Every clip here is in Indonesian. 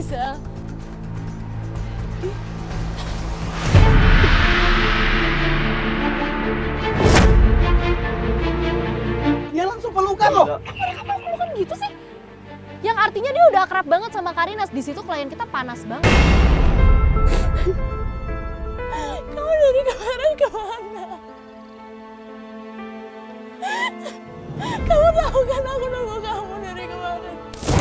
Sel. Dia langsung pelukan loh. Mereka mau pelukan gitu sih? Yang artinya dia udah akrab banget sama Karina. Di situ klien kita panas banget. Kamu dari kemarin kemana? Kamu tahu kan aku nunggu kamu dari kemarin.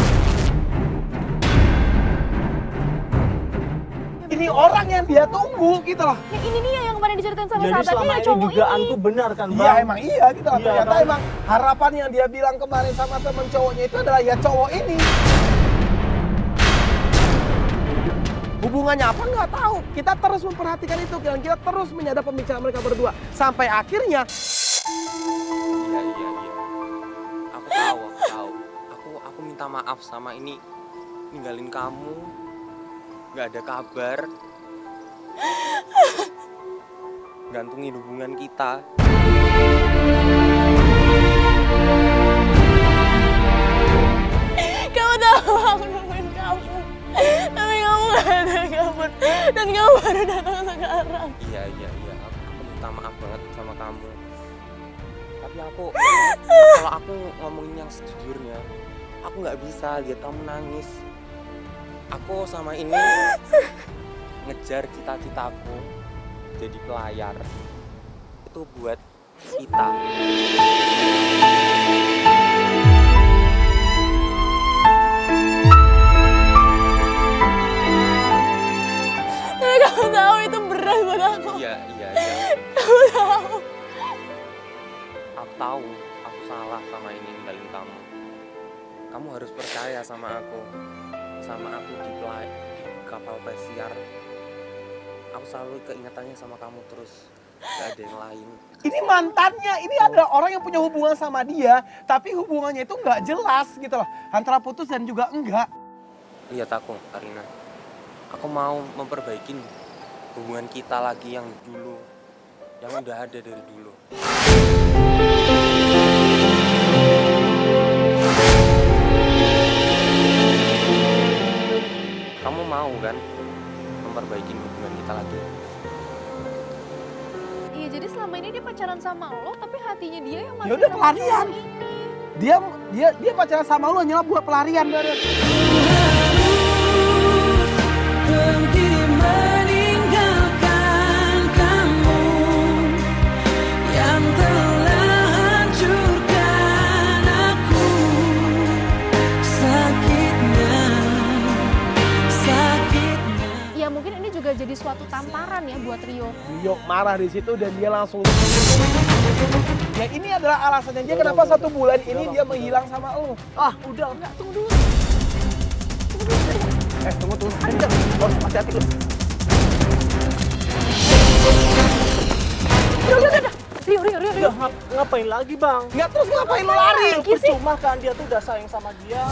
Ini orang yang dia tunggu gitu loh. Ya ini nih yang kemarin diceritain sama Jadi sahabatnya selama ya ini cowok ini. dugaanku benar kan, Bang? Iya emang iya gitu lah. Iya, Ternyata kan? emang harapan yang dia bilang kemarin sama temen cowoknya itu adalah ya cowok ini. Hubungannya apa nggak tahu. Kita terus memperhatikan itu dan kita terus menyadap pembicaraan mereka berdua. Sampai akhirnya Iya. Aku tahu. Aku minta maaf sama ini ninggalin kamu. Nggak ada kabar. Gantungin hubungan kita. Kamu tahu aku nungguin kamu. Tapi kamu gak ada kabar. Dan kamu baru datang sekarang. Iya. Aku minta maaf banget sama kamu. Tapi kalau aku ngomongin yang sejujurnya, aku nggak bisa lihat kamu nangis. Aku sama ini ngejar cita-citaku jadi pelayar. Itu buat kita. Tapi kamu tahu itu berat buat aku. Iya. Kamu tahu. Aku tahu, aku salah sama ini ninggalin kamu. Kamu harus percaya sama aku. Sama aku di kapal pesiar. Aku selalu keingetannya sama kamu terus. Gak ada yang lain. ini mantannya, ini adalah orang yang punya hubungan sama dia, tapi hubungannya itu nggak jelas gitu loh. Antara putus dan juga enggak. Lihat aku, Karina. Aku mau memperbaiki hubungan kita lagi yang dulu. Yang udah ada dari dulu. Kamu mau kan memperbaiki hubungan kita lagi? Iya, jadi selama ini dia pacaran sama lo, tapi hatinya dia yang masih Ya udah sama pelarian. cowok ini. Dia pacaran sama lu hanyalah buat pelarian brother. Pergi meninggalkan kamu yang telah hancurkan aku. Sakitnya. Ya mungkin ini juga jadi suatu tamparan ya buat Rio. Rio marah di situ dan dia langsung. Ya ini adalah alasannya dia kenapa 1 bulan ini dia menghilang sama lu. Ah, udah. Enggak, tunggu dulu. Tunggu. Ayo, harus hati-hati lu. Udah. Rio. Udah, ngapain lagi, Bang? Nggak terus ngapain lu lari? Percuma kan dia tuh udah sayang sama dia.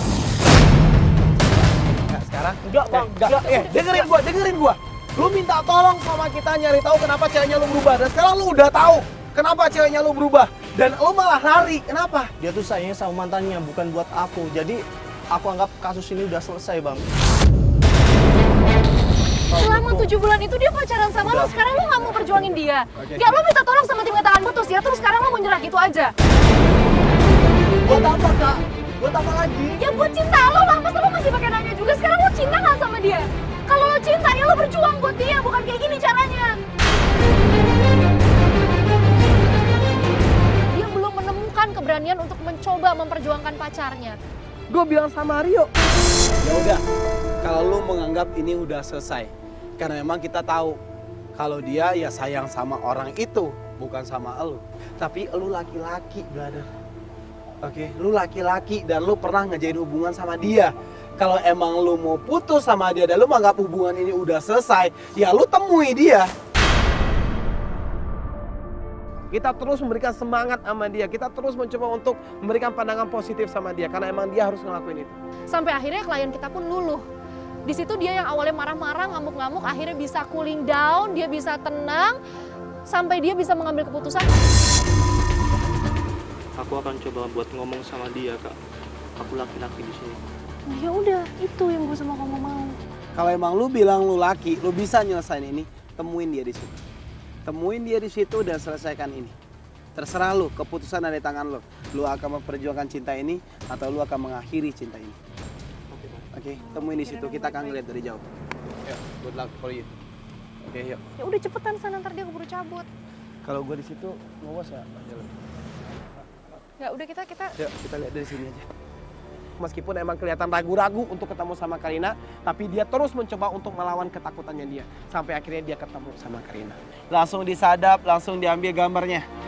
Nggak sekarang? Enggak, Bang. Enggak. Dengerin gua. Lu minta tolong sama kita nyari tahu kenapa ceweknya lu berubah. Dan sekarang lu udah tahu kenapa ceweknya lu berubah. Dan lu malah lari. Kenapa? Dia tuh sayangnya sama mantannya, bukan buat aku. Jadi, aku anggap kasus ini udah selesai, Bang. Selama 7 bulan itu dia pacaran sama lo, sekarang lo gak mau perjuangin dia. Gak, lo minta tolong sama tim ketangan putus ya, terus sekarang lo mau nyerah gitu aja. Buat apa, Kak? Buat apa lagi? Ya buat cinta lo lah, masa lo masih pakai nanya juga. Sekarang lo cinta gak sama dia? Kalau lo cinta ya lo berjuang buat dia, bukan kayak gini caranya. Dia belum menemukan keberanian untuk mencoba memperjuangkan pacarnya. Gue bilang sama Rio. Ya udah, kalau lu menganggap ini udah selesai. Karena memang kita tahu kalau dia ya sayang sama orang itu, bukan sama elu. Tapi elu laki-laki, brother. Oke, lu laki-laki dan lu pernah ngejalin hubungan sama dia. Kalau emang lu mau putus sama dia dan lu menganggap hubungan ini udah selesai, ya lu temui dia. Kita terus memberikan semangat sama dia. Kita terus mencoba untuk memberikan pandangan positif sama dia. Karena emang dia harus ngelakuin itu. Sampai akhirnya klien kita pun luluh. Di situ dia yang awalnya marah-marah, ngamuk-ngamuk, akhirnya bisa cooling down, dia bisa tenang, sampai dia bisa mengambil keputusan. Aku akan coba buat ngomong sama dia, Kak. Aku laki-laki di sini. Ya udah, itu yang gue sama kamu mau. Kalau emang lu bilang lu laki, lu bisa nyelesain ini, temuin dia di situ. Temuin dia di situ dan selesaikan ini. Terserah lu, keputusan ada di tangan lu. Lu akan memperjuangkan cinta ini atau lu akan mengakhiri cinta ini. Oke, temuin di situ. Kita akan ngeliat dari jauh. Ya, good luck for you. Oke, yuk. Ya udah cepetan sana, ntar dia keburu cabut. Kalau gue di situ, ngawas ya. Ya udah kita Yuk, kita lihat dari sini aja. Meskipun emang kelihatan ragu-ragu untuk ketemu sama Karina, tapi dia terus mencoba untuk melawan ketakutannya dia. Sampai akhirnya dia ketemu sama Karina. Langsung disadap, langsung diambil gambarnya.